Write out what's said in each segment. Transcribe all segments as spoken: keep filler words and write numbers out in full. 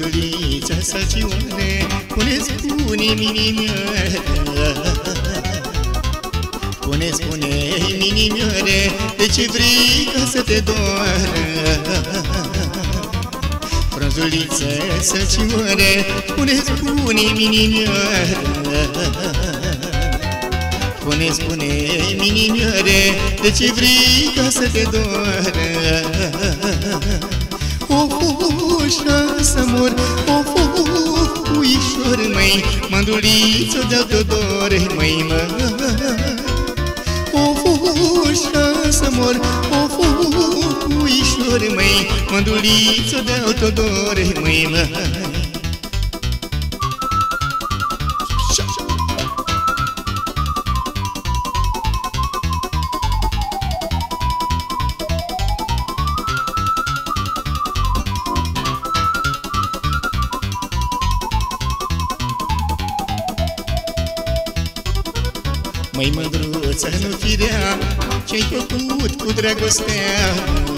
Frunzulița săcioare, pune, spune, minimioare, Spune, spune, minimioare, de ce vrei ca să te doară? Frunzulița săcioare, spune, spune, minimioare, Spune, spune, minimioare, de ce vrei ca să te doară? Of, of, să mor, of, of, puișor, măi, mânduliță de-a Teodore, măi, mă. Of, of, să mor, of, of, puișor, măi, mânduliță de-a Teodore, măi, mă. Măi, mândruță, nu fi rea, ce-ai făcut cu dragostea?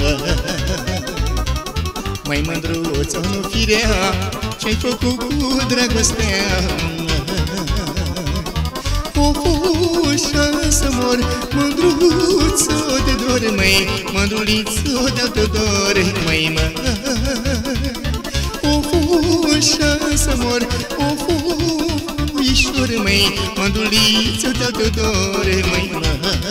Măi, mândruță, nu fi rea, ce-ai făcut cu dragostea? Of, ușa să mor, mândruță de dor, măi, mândruliță de-a Teodore, măi, mă. Of, ușa să mor, of, puișor, măi, mânduliță de-a Teodore, măi, mă.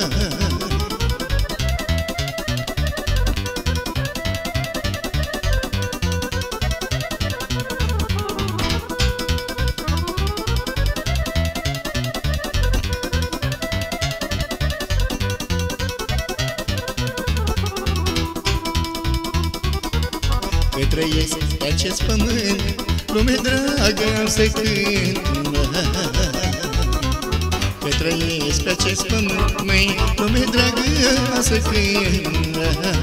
Că trăiesc pe acest pământ, lume dragă am să cânt. Că trăiesc pe acest pământ, măi, lume dragă am să cânt.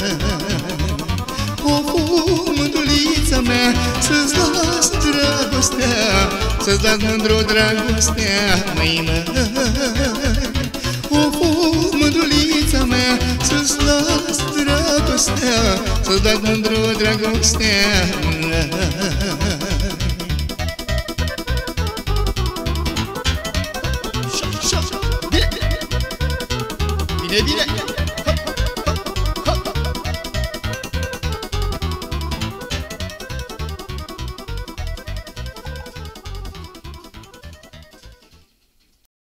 Of, of, mândulița mea, să-ți las dragostea, să-ți las mândru dragostea, măi, mă. Of, of, mândulița mea, să-ți las dragostea, să-ți las mândru dragostea. Bine, bine!